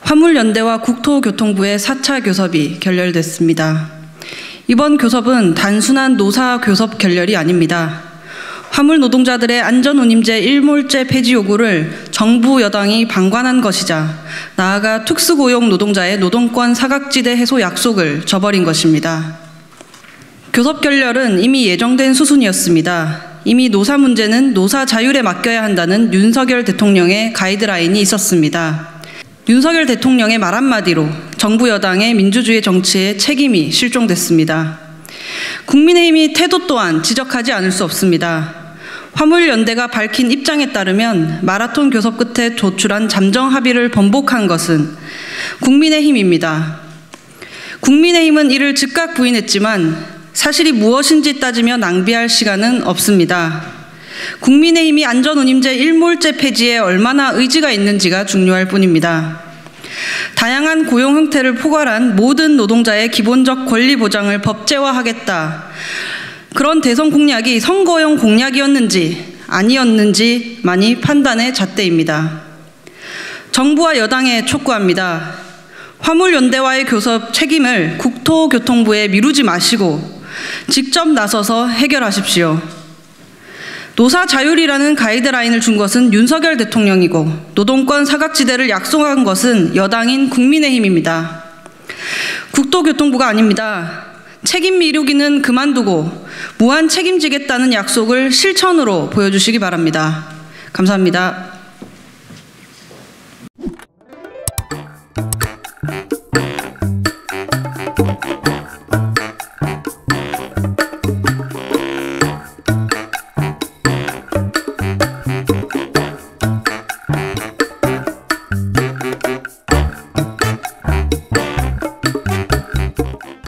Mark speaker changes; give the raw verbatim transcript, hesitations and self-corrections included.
Speaker 1: 화물연대와 국토교통부의 사 차 교섭이 결렬됐습니다. 이번 교섭은 단순한 노사교섭 결렬이 아닙니다. 화물 노동자들의 안전운임제 일몰제 폐지 요구를 정부 여당이 방관한 것이자 나아가 특수고용 노동자의 노동권 사각지대 해소 약속을 저버린 것입니다. 교섭 결렬은 이미 예정된 수순이었습니다. 이미 노사 문제는 노사 자율에 맡겨야 한다는 윤석열 대통령의 가이드라인이 있었습니다. 윤석열 대통령의 말 한마디로 정부 여당의 민주주의 정치에 책임이 실종됐습니다. 국민의힘이 태도 또한 지적하지 않을 수 없습니다. 화물연대가 밝힌 입장에 따르면 마라톤 교섭 끝에 도출한 잠정 합의를 번복한 것은 국민의힘입니다. 국민의힘은 이를 즉각 부인했지만 사실이 무엇인지 따지며 낭비할 시간은 없습니다. 국민의힘이 안전운임제 일몰제 폐지에 얼마나 의지가 있는지가 중요할 뿐입니다. 다양한 고용 형태를 포괄한 모든 노동자의 기본적 권리 보장을 법제화하겠다. 그런 대선 공약이 선거용 공약이었는지 아니었는지 많이 판단의 잣대입니다. 정부와 여당에 촉구합니다. 화물연대와의 교섭 책임을 국토교통부에 미루지 마시고 직접 나서서 해결하십시오. 노사 자율이라는 가이드라인을 준 것은 윤석열 대통령이고 노동권 사각지대를 약속한 것은 여당인 국민의힘입니다. 국토교통부가 아닙니다. 책임 미루기는 그만두고 무한 책임지겠다는 약속을 실천으로 보여주시기 바랍니다. 감사합니다.